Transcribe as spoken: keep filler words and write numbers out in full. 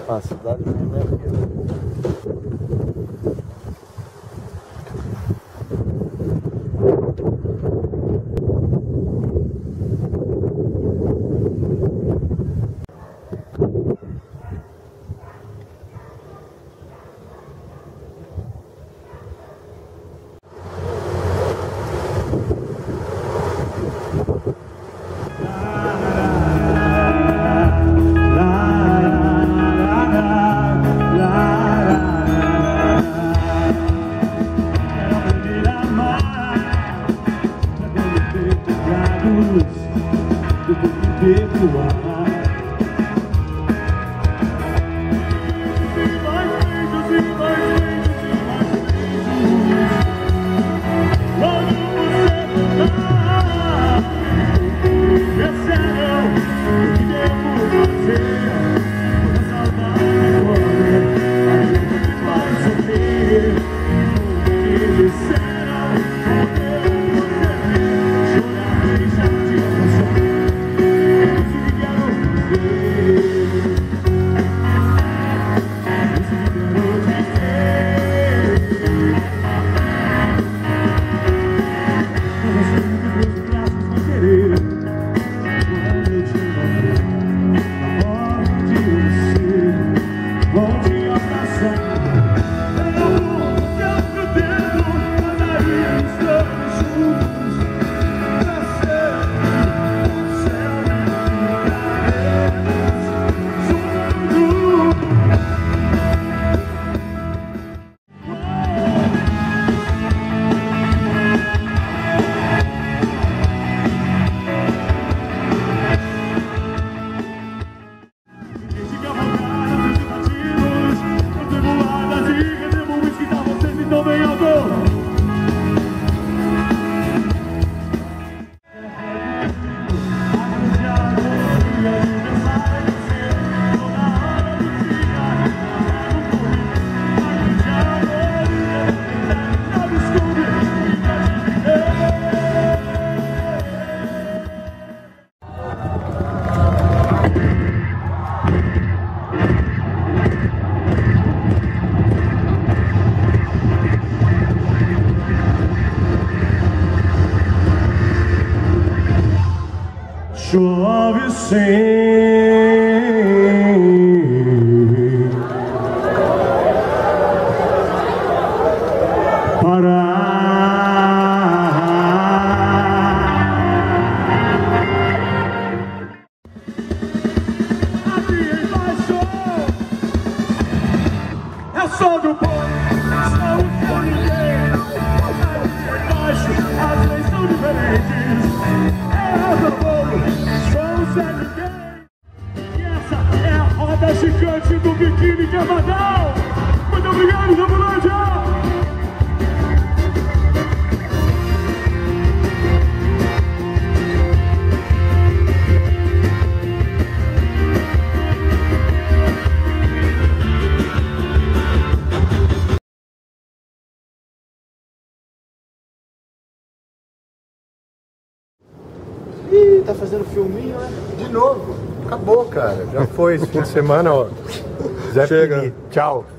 A cidade mesmo é aqui. Chove sem parar. Aqui embaixo é só do bom, só o seu ninguém. Aqui embaixo as leis são diferentes. É do bom. E essa é a roda gigante do biquíni Cavadão. Muito obrigado, Zamulândia! Ih, tá fazendo filminho, né? De novo. Acabou, cara. Já foi esse fim de semana, ó. Zé Chega. Pini. Tchau.